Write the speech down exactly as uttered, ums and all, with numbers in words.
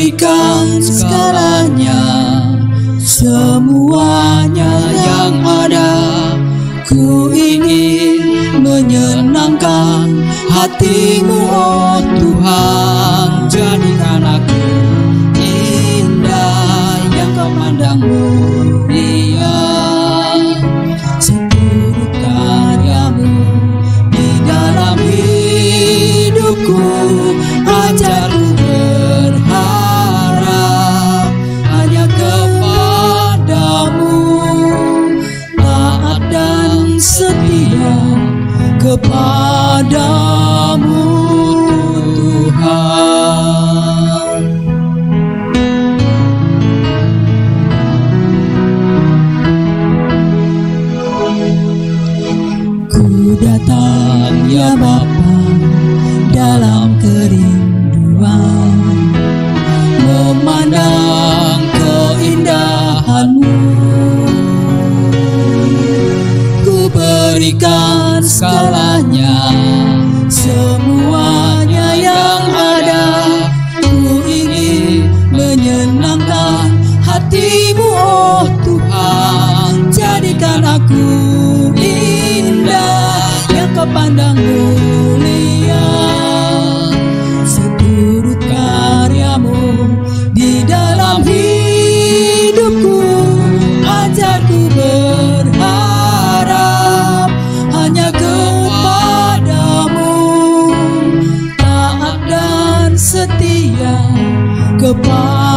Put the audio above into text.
berikan segalanya, semuanya yang ada. Ku ingin menyenangkan hatimu, oh Tuhan. Jadikan aku indah yang kau pandang mulia. Seluruh karyamu di dalam hidupku, ajarku berharap hanya kepadamu, taat dan setia kepadamu Tuhan. Ku datang ya Bapa dalam kerinduan, memandang keindahan-Mu. Ku berikan segalanya, semuanya yang ada. Ku ingin menyenangkan hatimu, oh Tuhan. Jadikan aku indah yang kau pandang mulia. Seturut karyamu di dalam hidupku, ajarku berharap hanya kepadamu, taat dan setia kepada